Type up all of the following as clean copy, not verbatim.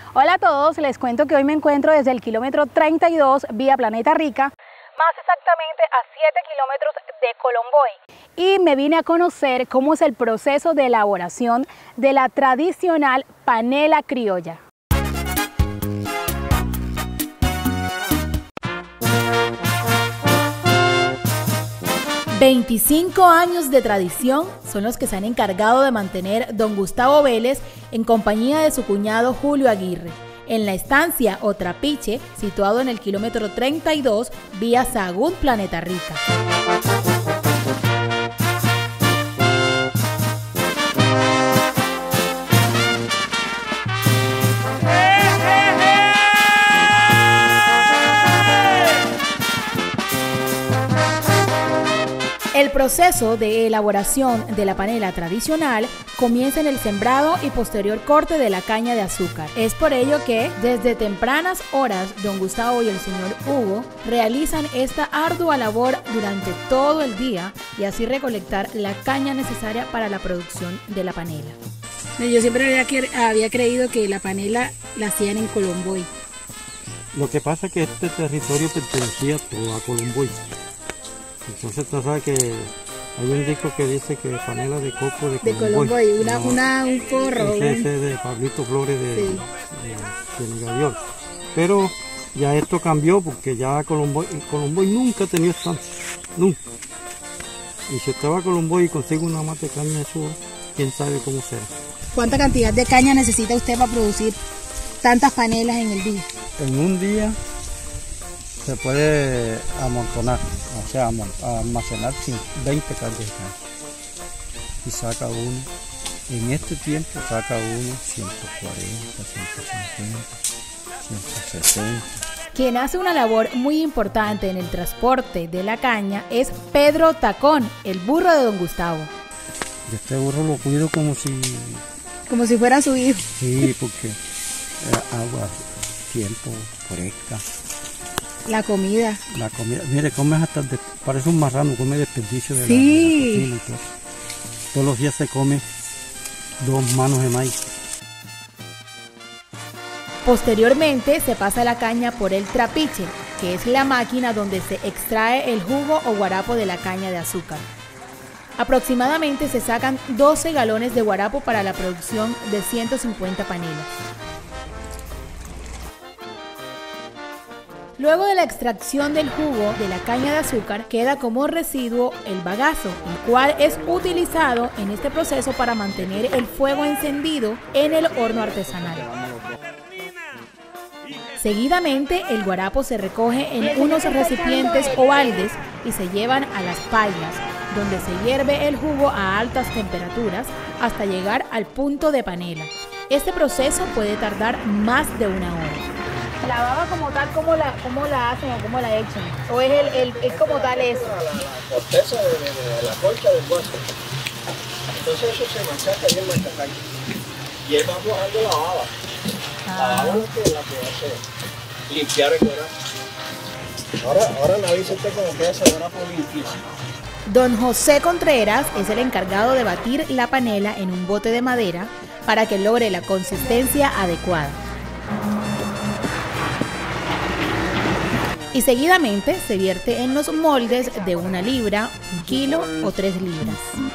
Hola a todos, les cuento que hoy me encuentro desde el kilómetro 32 vía Planeta Rica, más exactamente a 7 kilómetros de Colomboy. Y me vine a conocer cómo es el proceso de elaboración de la tradicional panela criolla. «25 años de tradición son los que se han encargado de mantener don Gustavo Vélez en compañía de su cuñado Julio Aguirre, en la estancia o trapiche situado en el kilómetro 32 vía Sahagún, Planeta Rica. El proceso de elaboración de la panela tradicional comienza en el sembrado y posterior corte de la caña de azúcar. Es por ello que desde tempranas horas don Gustavo y el señor Hugo realizan esta ardua labor durante todo el día y así recolectar la caña necesaria para la producción de la panela. Yo siempre había creído que la panela la hacían en Colomboy. Lo que pasa es que este territorio pertenecía todo a Colomboy. Entonces tú sabes que hay un disco que dice que panela de coco de Colomboy, un porro. Ese de Pablito Flores de Nueva York. Pero ya esto cambió porque ya Colomboy nunca ha tenido estancia, nunca. Y si usted va a Colomboy y consigue una mata de caña de suba, quién sabe cómo será. ¿Cuánta cantidad de caña necesita usted para producir tantas panelas en el día? En un día se puede amontonar, o sea, almacenar 20 cañas de caña. Y saca uno, en este tiempo saca uno 140, 150, 160. Quien hace una labor muy importante en el transporte de la caña es Pedro Tacón, el burro de don Gustavo. Este burro lo cuido como si fuera su hijo. Sí, porque agua, tiempo, fresca. La comida, mire, comes hasta, parece un marrano, come desperdicio de la cocina y todo. Todos los días se come 2 manos de maíz. Posteriormente se pasa la caña por el trapiche, que es la máquina donde se extrae el jugo o guarapo de la caña de azúcar. Aproximadamente se sacan 12 galones de guarapo para la producción de 150 panelas. Luego de la extracción del jugo de la caña de azúcar, queda como residuo el bagazo, el cual es utilizado en este proceso para mantener el fuego encendido en el horno artesanal. Seguidamente, el guarapo se recoge en unos recipientes o baldes y se llevan a las pailas, donde se hierve el jugo a altas temperaturas hasta llegar al punto de panela. Este proceso puede tardar más de 1 hora. ¿La baba como tal, cómo la hacen o cómo la echan? ¿O es como tal eso? La corteza de la concha del hueso. Entonces eso se machaca bien machacado. Y él va aflojando la baba. La baba es la que hace limpiar el guarapo. Ahora analiza usted cómo queda ese guarapo limpiísimo. Don José Contreras es el encargado de batir la panela en un bote de madera para que logre la consistencia adecuada. Y seguidamente se vierte en los moldes de 1 libra, 1 kilo o 3 libras.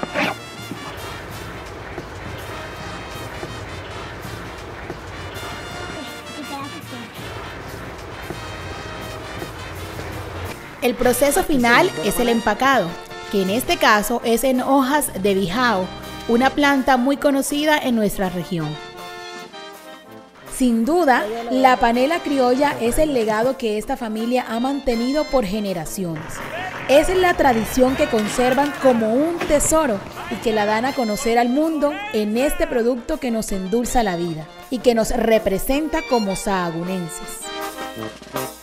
El proceso final es el empacado, que en este caso es en hojas de bijao, una planta muy conocida en nuestra región. Sin duda, la panela criolla es el legado que esta familia ha mantenido por generaciones. Es la tradición que conservan como un tesoro y que la dan a conocer al mundo en este producto que nos endulza la vida y que nos representa como sahagunenses.